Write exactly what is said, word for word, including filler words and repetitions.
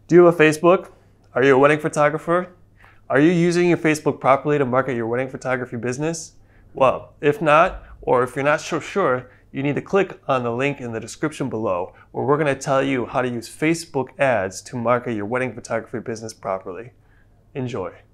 Do you have a Facebook? Are you a wedding photographer? Are you using your Facebook properly to market your wedding photography business? Well, if not, or if you're not so sure, you need to click on the link in the description below, where we're going to tell you how to use Facebook ads to market your wedding photography business properly. Enjoy.